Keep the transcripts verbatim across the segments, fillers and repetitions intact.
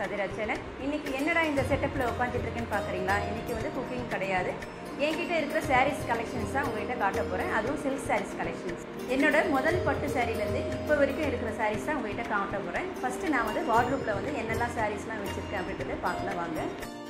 கதிராஜ் channel. இன்னைக்கு என்னடா இந்த செட்டப்பில் உட்காந்துட்டு இருக்கேன்னு பார்க்குறீங்களா? இன்னைக்கு வந்து குக்கிங் கிடையாது. என்கிட்ட இருக்கிற சாரீஸ் கலெக்ஷன்ஸ் தான் உங்கள்கிட்ட காட்ட போகிறேன். அதுவும் சில்க் சாரீஸ் கலெக்ஷன்ஸ். என்னோட முதல் பட்டு சாரீலேருந்து இப்போ வரைக்கும் இருக்கிற சாரீஸ் தான் உங்கள்கிட்ட காட்ட போகிறேன். ஃபஸ்ட்டு நான் வந்து வார்ட்ரூப்பில் வந்து என்னெல்லாம் சாரீஸ்லாம் வச்சுருக்கேன் அப்படின்றத பார்க்கலாம் வாங்க.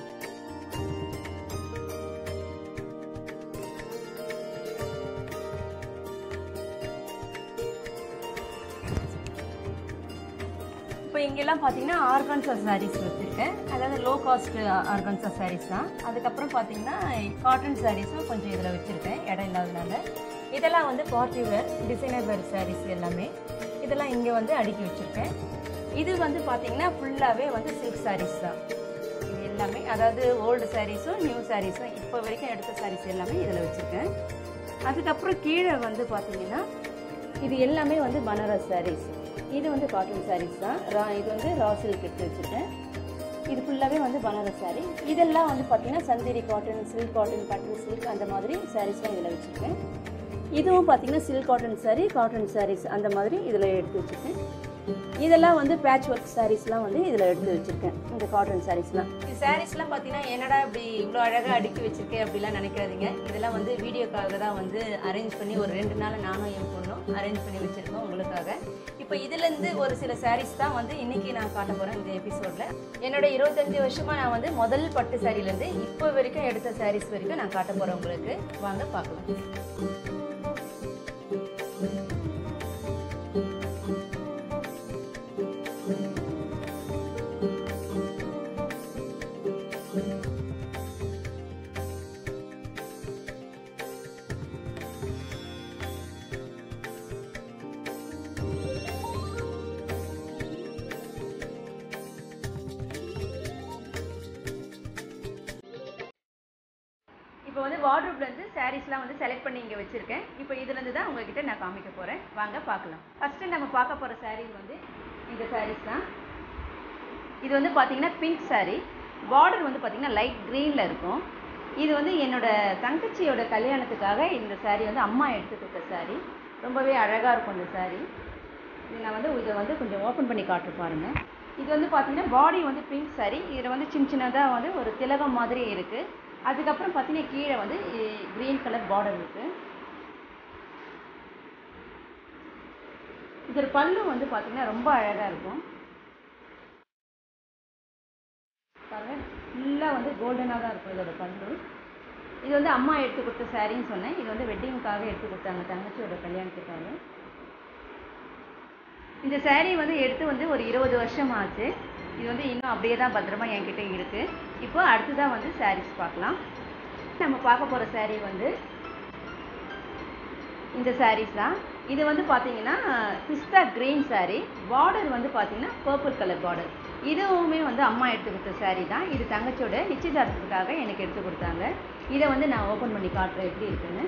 இப்போ இங்கெல்லாம் பார்த்தீங்கன்னா ஆர்கான்சா சாரீஸ் வச்சுருக்கேன். அதாவது லோ காஸ்ட் ஆர்கான்சா சாரீஸ் தான். அதுக்கப்புறம் பார்த்தீங்கன்னா காட்டன் சாரீஸும் கொஞ்சம் இதில் வச்சுருக்கேன், இடம் இல்லாதனால. இதெல்லாம் வந்து party wear designer wear saris எல்லாமே இதெல்லாம் இங்கே வந்து அடுக்கி வச்சுருக்கேன். இது வந்து பார்த்தீங்கன்னா ஃபுல்லாகவே வந்து சில்க் சாரீஸ் தான். இது எல்லாமே அதாவது ஓல்டு சாரீஸும் நியூ சாரீஸும் இப்போ வரைக்கும் எடுத்த சாரீஸ் எல்லாமே இதில் வச்சுருக்கேன். அதுக்கப்புறம் கீழே வந்து பார்த்தீங்கன்னா இது எல்லாமே வந்து பனாரஸ் சாரீஸ். இது வந்து காட்டன் சாரீஸ் தான். ரா இது வந்து ரா சில்க் எடுத்து வச்சுருக்கேன். இது ஃபுல்லாகவே வந்து பனாரஸ் சாரீ. இதெல்லாம் வந்து பார்த்திங்கன்னா சந்தேரி காட்டன், சில்க் காட்டன், பட்டு சில்க் அந்த மாதிரி சாரீஸ்லாம் இதில் வச்சுருக்கேன். இதுவும் பார்த்திங்கன்னா silk cotton sari, cotton saris அந்த மாதிரி இதில் எடுத்து வச்சுருக்கேன். இதெல்லாம் வந்து பேட்ச் ஒர்க் சாரீஸ்லாம் வந்து இதில் எடுத்து வச்சுருக்கேன். இந்த காட்டன் சாரீஸ்லாம் இந்த சாரீஸ்லாம் பார்த்தீங்கன்னா என்னடா இப்படி இவ்வளோ அழகாக அடுக்கி வச்சுருக்கேன் அப்படிலாம் நினைக்காதீங்க. இதெல்லாம் வந்து வீடியோக்காக தான் வந்து அரேஞ்ச் பண்ணி ஒரு ரெண்டு நாள் நானும் என் பொண்ணும் அரேஞ்ச் பண்ணி வச்சுருக்கோம் உங்களுக்காக. இப்போ இதுலேருந்து ஒரு சில சாரீஸ் தான் வந்து இன்றைக்கி நான் காட்ட போகிறேன் இந்த எபிசோடில். என்னோட இருபத்தஞ்சி வருஷமாக நான் வந்து முதல் பட்டு சாரிலேருந்து இப்போ வரைக்கும் எடுத்த சாரீஸ் வரைக்கும் நான் காட்ட போகிறேன் உங்களுக்கு. வாங்க பார்க்கலாம். இப்போ வந்து வார்ட்ரூப்லேருந்து சாரீஸ்லாம் வந்து செலக்ட் பண்ணி இங்கே வச்சுருக்கேன். இப்போ இதுலேருந்து தான் உங்கள்கிட்ட நான் காமிக்க போகிறேன். வாங்க பார்க்கலாம். ஃபஸ்ட்டு நம்ம பார்க்க போகிற சாரீ வந்து இந்த சாரீஸ் தான். இது வந்து பார்த்திங்கன்னா பிங்க் சாரீ. பார்டர் வந்து பார்த்திங்கன்னா லைட் க்ரீனில் இருக்கும். இது வந்து என்னோடய தங்கச்சியோட கல்யாணத்துக்காக இந்த சாரீ வந்து அம்மா எடுத்து கொடுத்த சாரீ. ரொம்பவே அழகாக இருக்கும் இந்த சாரீ. இது நான் வந்து இதை வந்து கொஞ்சம் ஓப்பன் பண்ணி காட்டு பாருங்கள். இது வந்து பார்த்திங்கன்னா பாடி வந்து பிங்க் சாரீ. இதில் வந்து சின்ன சின்னதாக வந்து ஒரு திலகம் மாதிரி இருக்குது. அதுக்கப்புறம் பார்த்தீங்கன்னா கீழே வந்து க்ரீன் கலர் பார்டர் இருக்குது. இதோட பல்லு வந்து பார்த்தீங்கன்னா ரொம்ப அழகாக இருக்கும். பாருங்கள், ஃபுல்லாக வந்து கோல்டனாக தான் இருக்கும் இதோட பல்லு. இது வந்து அம்மா எடுத்து கொடுத்த சாரின்னு சொன்னேன். இது வந்து வெட்டிங்காக எடுத்து கொடுத்தாங்க தங்கச்சியோட கல்யாணத்துக்காக. இந்த சாரீ வந்து எடுத்து வந்து ஒரு இருபது வருஷம் ஆச்சு. இது வந்து இன்னும் அப்படியே தான் பத்திரமா என்கிட்ட இருக்குது. இப்போ அடுத்ததான் வந்து சாரீஸ் பார்க்கலாம். நம்ம பார்க்க போகிற சாரீ வந்து இந்த சாரீஸ் தான். இது வந்து பார்த்தீங்கன்னா பிஸ்தா க்ரீன் சாரீ. பார்டர் வந்து பார்த்தீங்கன்னா பர்பிள் கலர் பார்டர். இதுவுமே வந்து அம்மா எடுத்து கொடுத்த சாரீ தான். இது தங்கச்சியோட நிச்சயதார்த்தத்துக்காக எனக்கு எடுத்து கொடுத்தாங்க. இதை வந்து நான் ஓப்பன் பண்ணி காட்டுறேன் எப்படி இருக்குன்னு.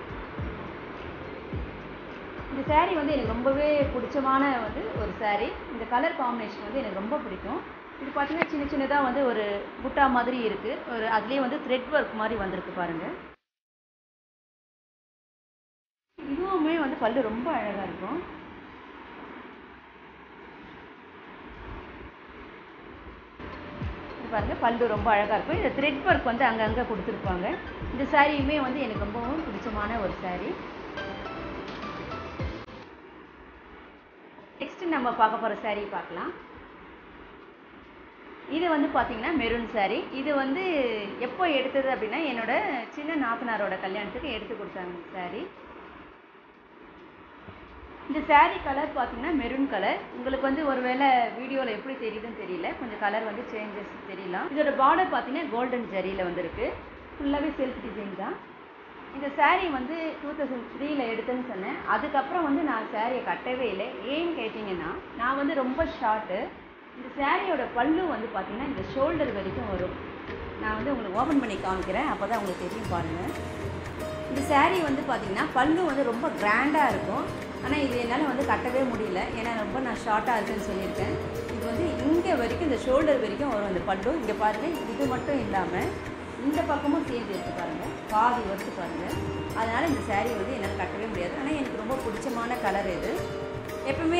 இந்த சாரீ வந்து எனக்கு ரொம்பவே பிடிச்சமான வந்து ஒரு சாரீ. இந்த கலர் காம்பினேஷன் வந்து எனக்கு ரொம்ப பிடிக்கும். இது பார்த்தீங்கன்னா சின்ன சின்னதாக வந்து ஒரு புட்டா மாதிரி இருக்குது. ஒரு அதுலேயே வந்து த்ரெட் ஒர்க் மாதிரி வந்திருக்கு பாருங்கள். இதுவுமே வந்து பல்லு ரொம்ப அழகாக இருக்கும். இது பாருங்கள், பல்லு ரொம்ப அழகாக இருக்கும். இந்த த்ரெட் ஒர்க் வந்து அங்கங்கே கொடுத்துருப்பாங்க. இந்த சாரியுமே வந்து எனக்கு ரொம்பவும் பிடிச்சமான ஒரு சாரீ. நெக்ஸ்ட் நம்ம பார்க்க போகிற சாரீ பார்க்கலாம். இது வந்து பார்த்திங்கன்னா மெரூன் சாரீ. இது வந்து எப்போ எடுத்தது அப்படின்னா என்னோட சின்ன நாத்தனாரோட கல்யாணத்துக்கு எடுத்து கொடுத்தாங்க இந்த சாரீ. இந்த சாரீ கலர் பார்த்திங்கன்னா மெரூன் கலர். உங்களுக்கு வந்து ஒரு வேளை வீடியோவில் எப்படி தெரியுதுன்னு தெரியல, கொஞ்சம் கலர் வந்து சேஞ்சஸ் தெரியலாம். இதோட பார்டர் பார்த்திங்கன்னா கோல்டன் ஜரியில் வந்துருக்கு. ஃபுல்லாகவே செல்ஃப் டிசைன் தான். இந்த சாரீ வந்து டூ தௌசண்ட் த்ரீயில் எடுத்தேன்னு சொன்னேன். அதுக்கப்புறம் வந்து நான் சாரியை கட்டவே இல்லை. ஏன்னு கேட்டிங்கன்னா நான் வந்து ரொம்ப ஷார்ட்டு. இந்த சாரியோட பல்லு வந்து பார்த்திங்கன்னா இந்த ஷோல்டர் வரைக்கும் வரும். நான் வந்து உங்களுக்கு ஓப்பன் பண்ணி காமிக்கிறேன், அப்போ தான் உங்களுக்கு தெரியும் பாருங்கள். இந்த சாரீ வந்து பார்த்திங்கன்னா பல்லு வந்து ரொம்ப கிராண்டாக இருக்கும். ஆனால் இது என்னால் வந்து கட்டவே முடியல, ஏன்னா ரொம்ப நான் ஷார்ட்டாக இருக்குன்னு சொல்லியிருக்கேன். இது வந்து இங்கே வரைக்கும் இந்த ஷோல்டர் வரைக்கும் வரும் அந்த பல்லு. இங்கே பாருங்கள், இது மட்டும் இல்லாமல் இந்த பக்கமும் சேர்ந்து எடுத்து பாருங்கள், பாதி வறுத்து பாருங்கள். அதனால் இந்த சாரீ வந்து என்னால் கட்டவே முடியாது. ஆனால் எனக்கு ரொம்ப பிடிச்சமான கலர் இது. எப்பவுமே வந்து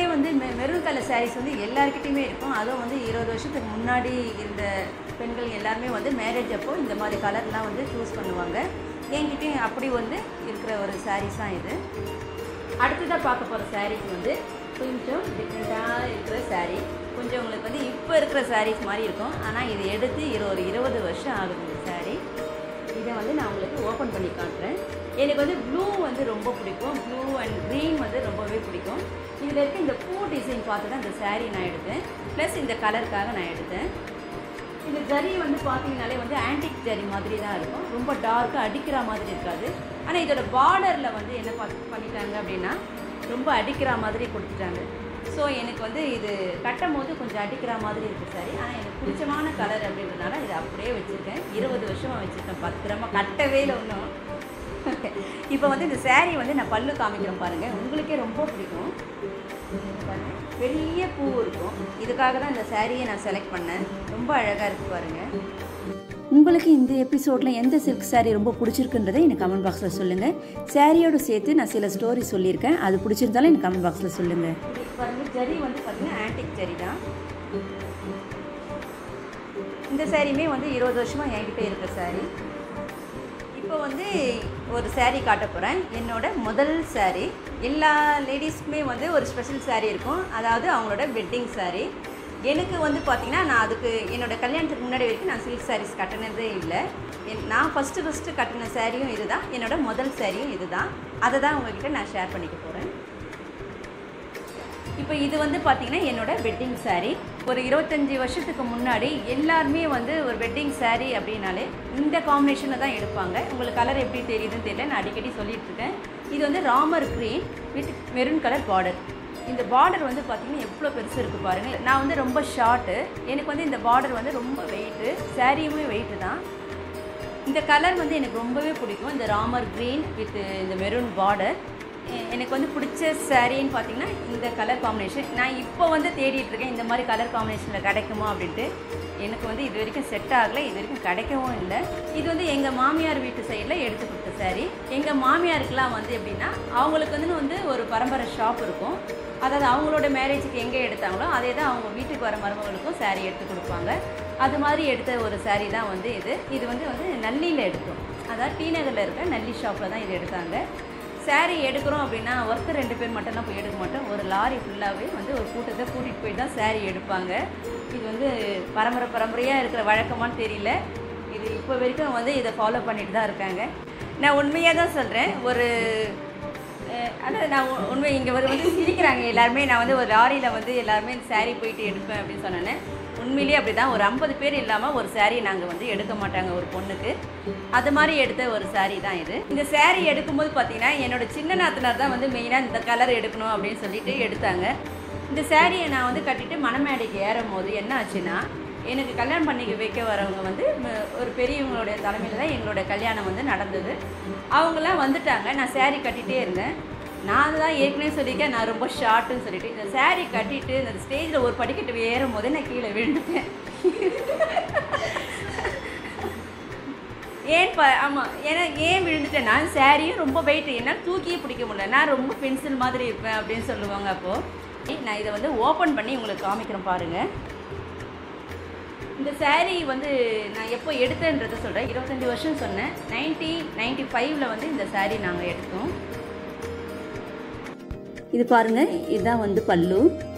மெ மெரூன் கலர் சாரீஸ் வந்து எல்லாருக்கிட்டையுமே இருக்கும். அதுவும் வந்து இருபது வருஷத்துக்கு முன்னாடி இருந்த பெண்கள் எல்லாருமே வந்து மேரேஜ் அப்போ இந்த மாதிரி கலர்லாம் வந்து சூஸ் பண்ணுவாங்க. என்கிட்டையும் அப்படி வந்து இருக்கிற ஒரு சாரீஸ் தான் இது. அடுத்ததாக பார்க்க போகிற சாரீஸ் வந்து கொஞ்சம் டிஃப்ரெண்ட்டாக இருக்கிற சாரீ. கொஞ்சம் உங்களுக்கு வந்து இப்போ இருக்கிற சாரீஸ் மாதிரி இருக்கும். ஆனால் இது எடுத்து இரு ஒரு இருபது வருஷம் ஆகுது இந்த சாரீ. இதை வந்து நான் உங்களுக்கு ஓப்பன் பண்ணி காட்டுறேன். எனக்கு வந்து ப்ளூ வந்து ரொம்ப பிடிக்கும். ப்ளூ அண்ட் க்ரீன் வந்து ரொம்பவே பிடிக்கும். இதில் இருக்க இந்த பூ டிசைன் பார்த்து தான் இந்த சாரீ நான் எடுத்தேன். ப்ளஸ் இந்த கலருக்காக நான் எடுத்தேன். இந்த ஜரி வந்து பார்த்தீங்கனாலே வந்து ஆன்டிக் ஜரி மாதிரி தான் இருக்கும். ரொம்ப டார்க்காக அடிக்கிற மாதிரி இருக்காது. ஆனால் இதோட பார்டரில் வந்து என்ன பண்ணிட்டாங்க அப்படின்னா ரொம்ப அடிக்கிற மாதிரி கொடுத்துட்டாங்க. ஸோ எனக்கு வந்து இது கட்டும் போது கொஞ்சம் அடிக்கிற மாதிரி இருக்குது சாரி. ஆனால் எனக்கு பிடிச்சமான கலர் அப்படின்றதுனால இதை அப்படியே வச்சுருக்கேன். இருபது வருஷமாக வச்சுருக்கேன். பத்திரமா கட்டவே இல்லை ஒன்றும். இப்போ வந்து இந்த சாரீ வந்து நான் பல்லு காமிக்கிறேன் பாருங்கள். உங்களுக்கே ரொம்ப பிடிக்கும். பெரிய பூ இருக்கும். இதுக்காக தான் இந்த சாரியை நான் செலக்ட் பண்ணேன். ரொம்ப அழகாக இருக்குது பாருங்கள். உங்களுக்கு இந்த எபிசோடில் எந்த சில்க் சாரீ ரொம்ப பிடிச்சிருக்குன்றதை எனக்கு கமெண்ட் பாக்ஸில் சொல்லுங்கள். சாரியோடு சேர்த்து நான் சில ஸ்டோரி சொல்லியிருக்கேன். அது பிடிச்சிருந்தாலும் எனக்கு கமெண்ட் பாக்ஸில் சொல்லுங்கள். பாருங்கள், ஜரி வந்து பார்த்திங்கன்னா ஆன்டிக் ஜரி தான். இந்த சாரியுமே வந்து இருபது வருஷமாக என்கிட்ட இருக்கிற சாரீ. இப்போ வந்து ஒரு சாரீ காட்ட போகிறேன். என்னோட முதல் சாரீ. எல்லா லேடிஸ்க்குமே வந்து ஒரு ஸ்பெஷல் சாரீ இருக்கும். அதாவது அவங்களோட வெட்டிங் சாரீ. எனக்கு வந்து பார்த்திங்கன்னா நான் அதுக்கு என்னோடய கல்யாணத்துக்கு முன்னாடி வரைக்கும் நான் சில்க் சாரீஸ் கட்டினதே இல்லை. என் நான் ஃபஸ்ட்டு ஃபஸ்ட்டு கட்டின சாரியும் இது தான். என்னோடய முதல் சாரியும் இது தான். அதை தான் உங்கள்கிட்ட நான் ஷேர் பண்ணிக்க போகிறேன். இப்போ இது வந்து பார்த்திங்கன்னா என்னோடய வெட்டிங் சாரீ. ஒரு இருபத்தஞ்சி வருஷத்துக்கு முன்னாடி எல்லாருமே வந்து ஒரு வெட்டிங் சாரீ அப்படின்னாலே இந்த காம்பினேஷனில் தான் எடுப்பாங்க. உங்களுக்கு கலர் எப்படி தெரியுதுன்னு தெரியல, நான் அடிக்கடி சொல்லிகிட்ருக்கேன். இது வந்து Ramar green with maroon colour border. இந்த பார்டர் வந்து பார்த்திங்கன்னா எவ்வளோ பெருசு இருக்குது பாருங்கள். நான் வந்து ரொம்ப ஷார்ட்டு. எனக்கு வந்து இந்த பார்டர் வந்து ரொம்ப வெயிட்டு. சாரியுமே வெயிட்டு தான். இந்த கலர் வந்து எனக்கு ரொம்பவே பிடிக்கும். இந்த ராமர் க்ரீன் வித் இந்த மெரூன் பார்டர் எனக்கு வந்து பிடிச்ச சாரின்னு பார்த்திங்கன்னா இந்த கலர் காம்பினேஷன். நான் இப்போ வந்து தேடிட்டுருக்கேன் இந்த மாதிரி கலர் காம்பினேஷனில் கிடைக்குமா அப்படின்ட்டு. எனக்கு வந்து இது வரைக்கும் செட் ஆகலை, இது வரைக்கும் கிடைக்கவும் இல்லை. இது வந்து எங்கள் மாமியார் வீட்டு சைடில் எடுத்து கொடுத்த சாரீ. எங்கள் மாமியாருக்கெலாம் வந்து எப்படின்னா அவங்களுக்கு வந்து வந்து ஒரு பரம்பரை ஷாப் இருக்கும். அதாவது அவங்களோட மேரேஜுக்கு எங்கே எடுத்தாங்களோ அதே தான் அவங்க வீட்டுக்கு வர மருமகளுக்கும் சாரீ எடுத்து கொடுப்பாங்க. அது மாதிரி எடுத்த ஒரு சாரீ தான் வந்து இது. இது வந்து வந்து நல்லியில் எடுத்தோம். அதாவது டி நகரில் இருக்க நல்லி ஷாப்பில் தான் இது எடுத்தாங்க. சாரீ எடுக்கிறோம் அப்படின்னா ஒருத்தர் ரெண்டு பேர் மட்டும்தான் போய் எடுக்க மாட்டோம். ஒரு லாரி ஃபுல்லாகவே வந்து ஒரு கூட்டத்தை கூட்டிகிட்டு போய் தான் சாரீ எடுப்பாங்க. இது வந்து பரம்பரை பரம்பரையாக இருக்கிற வழக்கமானு தெரியல. இது இப்போ வரைக்கும் வந்து இதை ஃபாலோ பண்ணிட்டு தான் இருக்காங்க. நான் உண்மையாக தான் சொல்கிறேன். ஒரு ஆனால் நான் உண்மை இங்கே ஒரு வந்து சிரிக்கிறாங்க எல்லாருமே. நான் வந்து ஒரு லாரியில் வந்து எல்லாருமே சாரீ போயிட்டு எடுப்பேன் அப்படின்னு சொன்னேன். உண்மையிலேயே அப்படி தான். ஒரு ஐம்பது பேர் இல்லாமல் ஒரு சாரீ நாங்கள் வந்து எடுக்க மாட்டாங்க ஒரு பொண்ணுக்கு. அது மாதிரி எடுத்த ஒரு சாரீ தான் இது. இந்த சாரீ எடுக்கும்போது பார்த்திங்கன்னா என்னோடய சின்ன நாத்தனார் தான் வந்து மெயினாக இந்த கலர் எடுக்கணும் அப்படின்னு சொல்லிட்டு எடுத்தாங்க. இந்த சாரியை நான் வந்து கட்டிட்டு மணமேடைக்கு ஏறும் போது என்ன ஆச்சுன்னா, எனக்கு கல்யாணம் பண்ணிக்க வைக்க வரவங்க வந்து ஒரு பெரியவங்களுடைய தலைமையில் தான் எங்களோட கல்யாணம் வந்து நடந்தது. அவங்களாம் வந்துட்டாங்க. நான் சாரீ கட்டிகிட்டே இருந்தேன். நான் தான் ஏற்கனவே சொல்லியிருக்கேன் நான் ரொம்ப ஷார்ட்டுன்னு சொல்லிட்டு இந்த சாரீ கட்டிட்டு இந்த ஸ்டேஜில் ஒரு படிக்கட்டு ஏறும் போதே நான் கீழே விழுந்துட்டேன். ஏன் ப ஆமாம் ஏன்னா ஏன் விழுந்துட்டேன் நான், சாரியும் ரொம்ப வெயிட்டு, என்னால் தூக்கியே பிடிக்க முடியல. நான் ரொம்ப பென்சில் மாதிரி இருப்பேன் அப்படின்னு சொல்லுவாங்க. அப்போது நான் இதை வந்து ஓப்பன் பண்ணி உங்களுக்கு காமிக்கிறேன் பாருங்கள். இந்த சாரீ வந்து நான் எப்போ எடுத்தேன்றதை சொல்கிறேன். இருபத்தஞ்சி வருஷம் சொன்னேன். நைன்டீன் நைன்டி ஃபைவ்ல வந்து இந்த சாரீ நாங்கள் எடுத்தோம். இது பாருங்கள், இதுதான் வந்து பல்லு.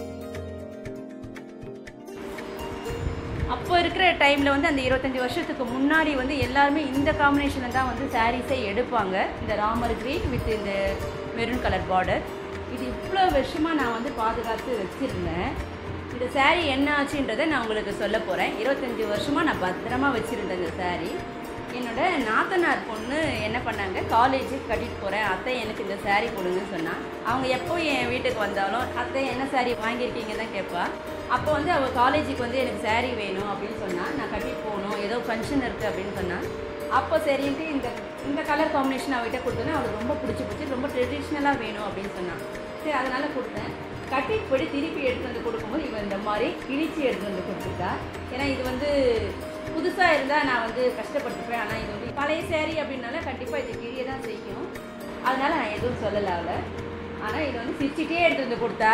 அப்போ இருக்கிற டைமில் வந்து அந்த இருபத்தஞ்சி வருஷத்துக்கு முன்னாடி வந்து எல்லாருமே இந்த காம்பினேஷனில் தான் வந்து சாரீஸை எடுப்பாங்க. இந்த ராமர் கிரீன் வித் இந்த மெரூன் கலர் பார்டர். இது இவ்வளோ வருஷமாக நான் வந்து பாதுகாத்து வச்சுருந்தேன். இந்த சாரீ என்ன ஆச்சுன்றதை நான் உங்களுக்கு சொல்ல போகிறேன். இருபத்தஞ்சி வருஷமாக நான் பத்திரமா வச்சுருந்தேன் இந்த சாரீ. என்னோட நாத்தனார் பொண்ணு என்ன பண்ணாங்க, காலேஜுக்கு கட்டிட்டு போகிறேன் அத்தை எனக்கு இந்த சாரீ கொடுங்கன்னு சொன்னான். அவங்க எப்போ என் வீட்டுக்கு வந்தாலும் அத்தை என்ன சாரீ வாங்கியிருக்கீங்க தான் கேட்பா. அப்போ வந்து அவள் காலேஜுக்கு வந்து எனக்கு சாரீ வேணும் அப்படின்னு சொன்னால், நான் கட்டிட்டு போகணும் ஏதோ ஃபங்க்ஷன் இருக்குது அப்படின்னு சொன்னான். அப்போ சரின்ட்டு இந்த இந்த கலர் காம்பினேஷன் அவகிட்ட கொடுத்தோன்னா அவளுக்கு ரொம்ப பிடிச்சி பிடிச்சி ரொம்ப ட்ரெடிஷ்னலாக வேணும் அப்படின்னு சொன்னான். சரி அதனால் கொடுத்தேன். கட்டிட்டு போய் திருப்பி எடுத்து வந்து கொடுக்கும்போது இவன் இந்த மாதிரி கிழிச்சி எடுத்து வந்து கொடுத்துட்டா. ஏன்னா இது வந்து புதுசாக இருந்தால் நான் வந்து கஷ்டப்பட்டுப்பேன். ஆனால் இது வந்து பழைய சேரீ அப்படின்னால கண்டிப்பாக இது கிழிய தான் செய்யும். அதனால் நான் எதுவும் சொல்லலை அவளை. ஆனால் இது வந்து சிரிச்சிட்டே எடுத்து வந்து கொடுத்தா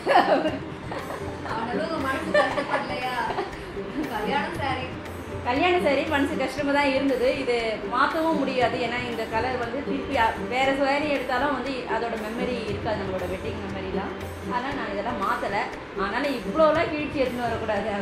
மனசு கஷ்டப்படலையா? கல்யாணம் சாரி கல்யாண சாரி மனசு கஷ்டமாக தான் இருந்தது. இது மாற்றவும் முடியாது. ஏன்னா இந்த கலர் வந்து திருப்பி வேறு சாரி எடுத்தாலும் வந்து அதோட மெமரி இருக்காது, நம்மளோட வெட்டிங் மெமரிலாம். ஆனால் நான் இதெல்லாம் மாற்றலை. அதனால் இவ்வளோலாம் கீழ்ச்சி எடுத்துன்னு வரக்கூடாது.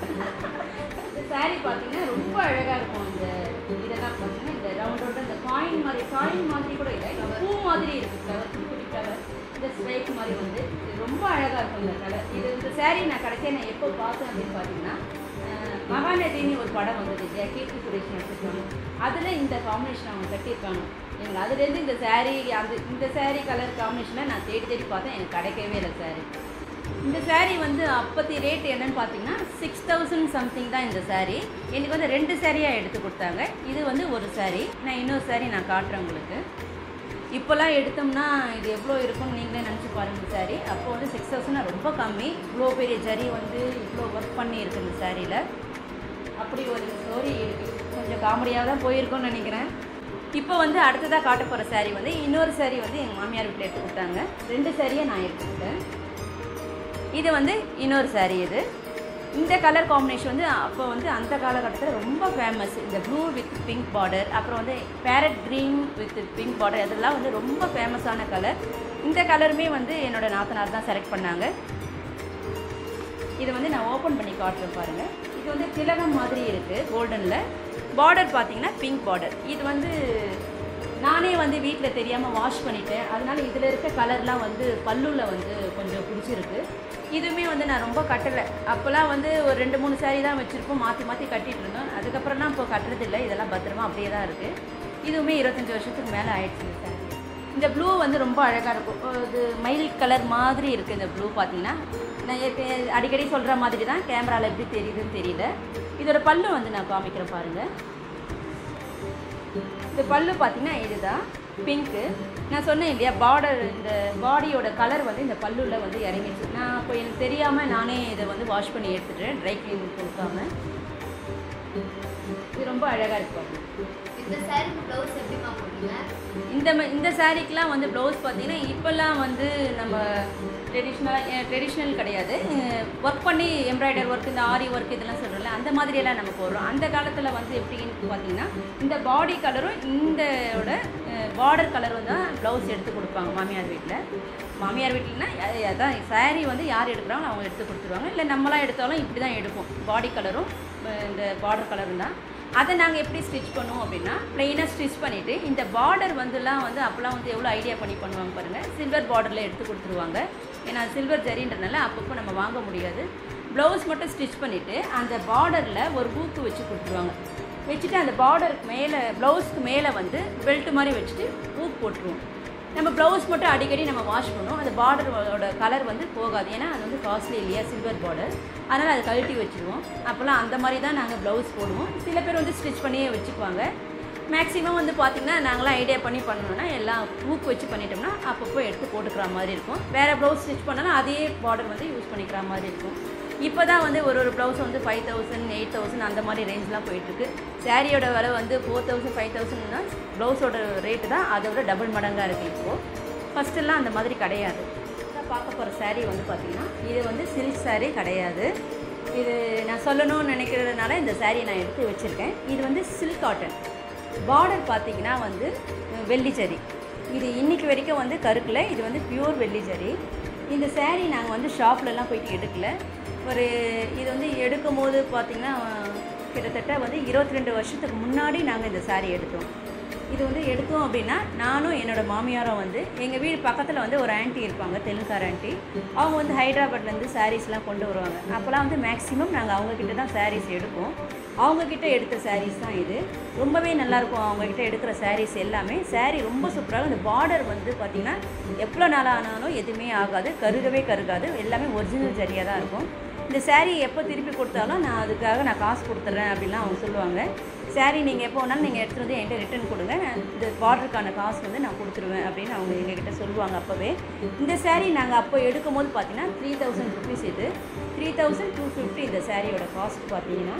இந்த சாரீ பார்த்தீங்கன்னா ரொம்ப அழகாக இருக்கும். இந்த இதெல்லாம் பார்த்தீங்கன்னா இந்த ரவுண்டோட இந்த காயின் மாதிரி காயின் மாதிரி கூட இல்லை, பூ மாதிரி இருக்குது கலர், குட்டி குட்டி கலர். இந்த ஸ்ட்ரைக் மாதிரி வந்து இது ரொம்ப அழகாக இருக்கும் இந்த கலர். இது இந்த சாரீ நான் கடைசியாக நான் எப்போ பார்த்தேன் அப்படின்னு பார்த்தீங்கன்னா மகாநதினு ஒரு படம் வந்தது இல்லையா, கீர்த்தி சுரேஷ் நடிச்சிருக்காங்க. அதில் இந்த காம்பினேஷன் அவங்க கட்டியிருக்காங்க. எனக்கு அதுலேருந்து இந்த சாரீ அந்த இந்த சாரீ கலர் காம்பினேஷனை நான் தேடி தேடி பார்த்தேன், எனக்கு கிடைக்கவே இல்லை சாரீ. இந்த சாரீ வந்து அப்பத்தி ரேட் என்னன்னு பார்த்தீங்கன்னா சிக்ஸ் தௌசண்ட் சம்திங் தான் இந்த சாரீ. எனக்கு வந்து ரெண்டு சாரியாக எடுத்து கொடுத்தாங்க. இது வந்து ஒரு சாரீ, நான் இன்னொரு சாரீ நான் காட்டுறேன் உங்களுக்கு. இப்போல்லாம் எடுத்தோம்னா இது எவ்வளோ இருக்கும்னு நீங்களே நினச்சி பாருங்கள் சாரீ. அப்போ வந்து சிக்ஸ் தௌசண்ட் ரொம்ப கம்மி. இவ்வளோ பெரிய ஜரி வந்து இவ்வளோ ஒர்க் பண்ணி இருக்குது இந்த சாரியில். அப்படி ஒரு ஸ்டோரி இருக்குது. கொஞ்சம் காமெடியாக தான் போயிருக்கோன்னு நினைக்கிறேன். இப்போ வந்து அடுத்ததாக காட்ட போகிற சாரீ வந்து இன்னொரு சாரீ வந்து எங்கள் மாமியார் வீட்டில் எடுத்து கொடுத்தாங்க. ரெண்டு சாரியை நான் எடுத்துக்கிட்டேன். இது வந்து இன்னொரு சாரீ. இது இந்த கலர் காம்பினேஷன் வந்து அப்போ வந்து அந்த காலகட்டத்தில் ரொம்ப ஃபேமஸ். இந்த ப்ளூ வித் பிங்க் பார்டர், அப்புறம் வந்து parrot green with pink border, இதெல்லாம் வந்து ரொம்ப ஃபேமஸான கலர். இந்த கலருமே வந்து என்னோடய நாத்தனார் தான் செலக்ட் பண்ணாங்க. இதை வந்து நான் ஓப்பன் பண்ணி காட்டுறேன் பாருங்கள். இது வந்து திலகம் மாதிரி இருக்குது கோல்டனில். பார்டர் பார்த்தீங்கன்னா பிங்க் பார்டர். இது வந்து நானே வந்து வீட்டில் தெரியாமல் வாஷ் பண்ணிட்டேன். அதனால் இதில் இருக்க கலர்லாம் வந்து பல்லுவில் வந்து கொஞ்சம் பிடிச்சிருக்கு. இதுவுமே வந்து நான் ரொம்ப கட்டலை. அப்போல்லாம் வந்து ஒரு ரெண்டு மூணு சாரீ தான் வச்சுருப்போம், மாற்றி மாற்றி கட்டிகிட்டு இருந்தோம். அதுக்கப்புறம்லாம் இப்போ கட்டுறதில்லை, இதெல்லாம் பத்திரமா அப்படியே தான் இருக்குது. இதுவுமே இருபத்தஞ்சி வருஷத்துக்கு மேலே ஆயிடுச்சு இந்த சாரீ. இந்த ப்ளூ வந்து ரொம்ப அழகாக இருக்கும். இது மயில் கலர் மாதிரி இருக்குது இந்த ப்ளூ. பார்த்தீங்கன்னா நான் அடிக்கடி சொல்கிற மாதிரி தான், கேமராவில் எப்படி தெரியுதுன்னு தெரியல. இதோட பல்லு வந்து நான் காமிக்கிறேன் பாருங்கள். இந்த பல்லு பார்த்தீங்கன்னா இதுதான் பிங்க்கு. நான் சொன்னேன் இல்லையா, பார்டர் இந்த பாடியோட கலர் வந்து இந்த பல்லுவில் வந்து இறங்கிடுச்சு. நான் இப்போ எனக்கு தெரியாமல் நானே இதை வந்து வாஷ் பண்ணி எடுத்துட்டேன், ட்ரை க்ளீனிங் கொடுக்காம. இது ரொம்ப அழகாக இருக்கு. இந்த சாரீக்கு ப்ளவுஸ் எப்படிமா போடுவீங்க? இந்த இந்த சாரீக்கெலாம் வந்து ப்ளவுஸ் பார்த்தீங்கன்னா இப்போல்லாம் வந்து நம்ம ட்ரெடிஷ்னலாக ட்ரெடிஷ்னல் கிடையாது, ஒர்க் பண்ணி எம்ப்ராய்டர் ஒர்க், இந்த ஆரி ஒர்க் இதெல்லாம் சொல்கிறோம்ல, அந்த மாதிரியெல்லாம் நம்ம போடுறோம். அந்த காலத்தில் வந்து எப்படின்னு பார்த்தீங்கன்னா இந்த பாடி கலரும் இந்தோட பார்டர் கலரும் தான் ப்ளவுஸ் எடுத்து கொடுப்பாங்க மாமியார் வீட்டில். மாமியார் வீட்டில்னா அதான் சாரீ வந்து யார் எடுக்கிறாங்களோ அவங்க எடுத்து கொடுத்துருவாங்க. இல்லை நம்மளாம் எடுத்தாலும் இப்படி தான் எடுப்போம், பாடி கலரும் இந்த பார்டர் கலரும் தான். அதை நாங்கள் எப்படி ஸ்டிச் பண்ணுவோம் அப்படின்னா ப்ளெயினாக ஸ்டிச் பண்ணிவிட்டு இந்த பார்டர் வந்துலாம் வந்து அப்போலாம் வந்து எவ்வளோ ஐடியா பண்ணி பண்ணுவாங்க பாருங்கள். சில்வர் பார்டரில் எடுத்து கொடுத்துருவாங்க. ஏன்னா சில்வர் ஜரின்றனால அப்பப்போ நம்ம வாங்க முடியாது. ப்ளவுஸ் மட்டும் ஸ்டிச் பண்ணிவிட்டு அந்த பார்டரில் ஒரு ஹூக்கு வச்சு கொடுத்துருவாங்க. வச்சுட்டு அந்த பார்டருக்கு மேலே ப்ளவுஸ்க்கு மேலே வந்து பெல்ட் மாதிரி வச்சுட்டு ஹூக் போட்டுருவோம். நம்ம ப்ளவுஸ் மட்டும் அடிக்கடி நம்ம வாஷ் பண்ணுவோம். அந்த பார்டரோட கலர் வந்து போகாது, ஏன்னா அது வந்து காஸ்ட்லி இல்லையா சில்வர் பார்டர். அதனால் அதை கழட்டி வச்சுருவோம். அப்போல்லாம் அந்த மாதிரி தான் நாங்கள் ப்ளவுஸ் போடுவோம். சில பேர் வந்து ஸ்டிச் பண்ணியே வச்சுக்குவாங்க. மேக்ஸிமம் வந்து பார்த்திங்கன்னா நாங்களாம் ஐடியா பண்ணி பண்ணணுன்னா எல்லாம் ஹூக் வச்சு பண்ணிட்டோம்னா அப்பப்போ எடுத்து போட்டுக்கிற மாதிரி இருக்கும். வேறு ப்ளவுஸ் ஸ்டிச் பண்ணாலும் அதே பார்டர் வந்து யூஸ் பண்ணிக்கிற மாதிரி இருக்கும். இப்போ தான் வந்து ஒரு ஒரு ப்ளவுஸ் வந்து ஃபைவ் தௌசண்ட் எயிட் தௌசண்ட் அந்த மாதிரி ரேஞ்செலாம் போயிட்டுருக்கு. சாரியோட விலை வந்து ஃபோர் தௌசண்ட் ஃபைவ் தௌசண்ட்னா ப்ளவுஸோட ரேட்டு தான் அதை விட டபுள் மடங்காக இருக்குது இப்போது. ஃபஸ்ட்டெல்லாம் அந்த மாதிரி கிடையாது. பார்க்க போகிற சாரீ வந்து பார்த்திங்கன்னா இது வந்து சில்க் சாரீ கிடையாது. இது நான் சொல்லணும்னு நினைக்கிறதுனால இந்த சாரீ நான் எடுத்து வச்சுருக்கேன். இது வந்து சில்க் காட்டன். பார்டர் பார்த்திங்கன்னா வந்து வெள்ளிச்சரி. இது இன்றைக்கி வரைக்கும் வந்து கருக்கலை. இது வந்து பியூர் வெள்ளிச்சரி. இந்த சாரீ நாங்கள் வந்து ஷாப்லலாம் போயிட்டு எடுக்கல. ஒரு இது வந்து எடுக்கும் போது பார்த்திங்கன்னா கிட்டத்தட்ட வந்து இருபத்தி ரெண்டு வருஷத்துக்கு முன்னாடி நாங்கள் இந்த சாரீ எடுத்தோம். இது வந்து எடுத்தோம் அப்படின்னா நானும் என்னோடய மாமியாரும் வந்து எங்கள் வீடு பக்கத்தில் வந்து ஒரு ஆண்டி இருப்பாங்க, தெலுங்கார ஆண்டி. அவங்க வந்து ஹைதராபாத்லேருந்து சாரீஸ்லாம் கொண்டு வருவாங்க. அப்போல்லாம் வந்து மேக்ஸிமம் நாங்கள் அவங்கக்கிட்ட தான் சாரீஸ் எடுப்போம். அவங்கக்கிட்ட எடுத்த சாரீஸ் தான் இது. ரொம்பவே நல்லாயிருக்கும் அவங்கக்கிட்ட எடுக்கிற சாரீஸ் எல்லாமே. சாரீ ரொம்ப சூப்பராக. இந்த பார்டர் வந்து பார்த்திங்கன்னா எவ்வளோ நாளாக ஆனாலும் எதுவுமே ஆகாது, கருகவே கருகாது. எல்லாமே ஒரிஜினல் சரியாக தான் இருக்கும். இந்த சாரீ எப்போ திருப்பி கொடுத்தாலும் நான் அதுக்காக நான் காசு கொடுத்துட்றேன் அப்படின்லாம் அவங்க சொல்லுவாங்க. சாரீ நீங்கள் எப்போ வேணாலும் நீங்கள் எடுத்துகிட்டு வந்து என்கிட்ட ரிட்டர்ன் கொடுங்க, இந்த பார்டருக்கான காசு வந்து நான் கொடுத்துருவேன் அப்படின்னு அவங்க எங்ககிட்ட சொல்லுவாங்க அப்போவே. இந்த சாரீ நாங்கள் அப்போ எடுக்கும் போது பார்த்தீங்கன்னா த்ரீ தௌசண்ட் ருபீஸ் இது த்ரீ தௌசண்ட் டூ ஃபிஃப்டி இந்த சாரியோட காஸ்ட் பார்த்தீங்கன்னா.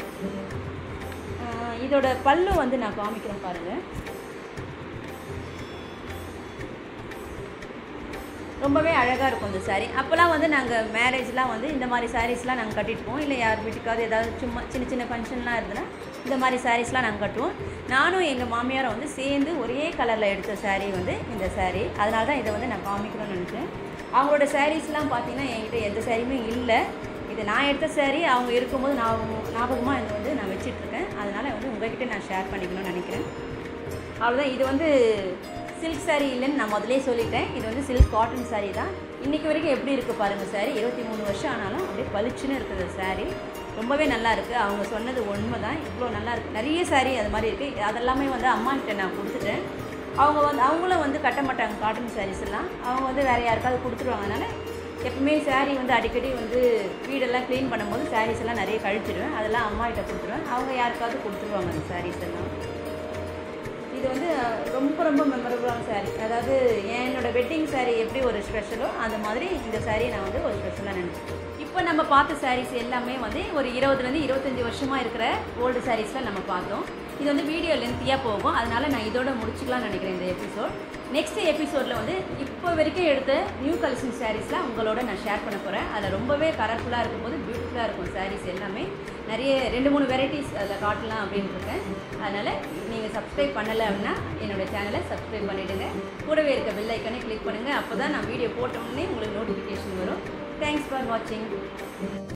இதோட பல்லு வந்து நான் காமிக்கிறேன் பாருங்கள். ரொம்பவே அழகாக இருக்கும் இந்த சாரீ. அப்போல்லாம் வந்து நாங்கள் மேரேஜ்லாம் வந்து இந்த மாதிரி சாரீஸ்லாம் நாங்கள் கட்டிட்டு போவோம். இல்லை யார் வீட்டுக்காவது ஏதாவது சும்மா சின்ன சின்ன ஃபங்க்ஷன்லாம் இருந்ததுன்னா இந்த மாதிரி சாரீஸ்லாம் நாங்கள் கட்டுவோம். நானும் எங்கள் மாமியாரும் வந்து சேர்ந்து ஒரே கலரில் எடுத்த சாரீ வந்து இந்த சாரீ. அதனால தான் இதை வந்து நான் காமிக்கணும்னு நினச்சேன். அவங்களோட சாரீஸ்லாம் பார்த்தீங்கன்னா என்கிட்ட எந்த சாரியுமே இல்லை. இது நான் எடுத்த சாரீ அவங்க இருக்கும்போது நான் ஞாபகமாக இதை வந்து நான் வச்சிட்ருக்கேன். அதனால் வந்து உங்கள்கிட்ட நான் ஷேர் பண்ணிக்கணும்னு நினைக்கிறேன். அவ்வளோதான். இது வந்து சில்க் சாரீ இல்லைன்னு நான் முதலே சொல்லிட்டேன். இது வந்து சில்க் காட்டன் சாரீ தான். இன்றைக்கி வரைக்கும் எப்படி இருக்குது பாருங்கள் சாரீ. இருபத்தி மூணு வருஷம் ஆனாலும் அப்படியே பளிச்சுன்னு இருக்குது சாரீ. ரொம்பவே நல்லா இருக்குது. அவங்க சொன்னது உண்மை தான். இவ்வளோ நல்லா இருக்குது. நிறைய சாரீ அது மாதிரி இருக்குது. அதெல்லாமே வந்து அம்மாக்கிட்ட நான் கொடுத்துட்டேன். அவங்க வந்து அவங்களும் வந்து கட்ட மாட்டாங்க காட்டன் சாரீஸ் எல்லாம். அவங்க வந்து வேறு யாருக்காவது கொடுத்துருவாங்க. அதனால் எப்பவுமே சாரீ வந்து அடிக்கடி வந்து வீடெல்லாம் க்ளீன் பண்ணும்போது சாரீஸ் எல்லாம் நிறைய கழிச்சிடுவேன். அதெல்லாம் அம்மாக்கிட்ட கொடுத்துருவேன். அவங்க யாருக்காவது கொடுத்துருவாங்க அந்த சாரீஸ் எல்லாம். இது வந்து ரொம்ப ரொம்ப மெமரபுளான சாரீ. அதாவது என்னோடய வெட்டிங் சாரீ எப்படி ஒரு ஸ்பெஷலோ அந்த மாதிரி இந்த சாரியை நான் வந்து ஒரு ஸ்பெஷலாக நினச்சேன். இப்போ நம்ம பார்த்த சாரீஸ் எல்லாமே வந்து ஒரு இருபதுலேருந்து இருபத்தஞ்சி வருஷமாக இருக்கிற ஓல்டு சாரீஸில் நம்ம பார்த்தோம். இது வந்து வீடியோ லென்த்தியாக போகும். அதனால் நான் இதோட முடிச்சுக்கலாம்னு நினைக்கிறேன் இந்த எபிசோட். நெக்ஸ்ட் எபிசோடில் வந்து இப்போ வரைக்கும் எடுத்த நியூ கலெக்ஷன் சாரீஸ்லாம் உங்களோட நான் ஷேர் பண்ண போகிறேன். அதில் ரொம்பவே கலர்ஃபுல்லாக இருக்கும்போது பியூட்டிஃபுல்லாக இருக்கும் சாரீஸ் எல்லாமே. நிறைய ரெண்டு மூணு வெரைட்டிஸ் அதில் காட்டலாம் அப்படின்னு இருக்கேன். அதனால் நீங்கள் சப்ஸ்கிரைப் பண்ணலை அப்படின்னா என்னோடய சேனலை சப்ஸ்கிரைப் பண்ணிவிடுங்க. கூடவே இருக்க பெல் ஐக்கானே கிளிக் பண்ணுங்கள். அப்போ தான் நான் வீடியோ போட்டோன்னே உங்களுக்கு நோட்டிஃபிகேஷன் வரும். தேங்க்ஸ் ஃபார் வாட்சிங்.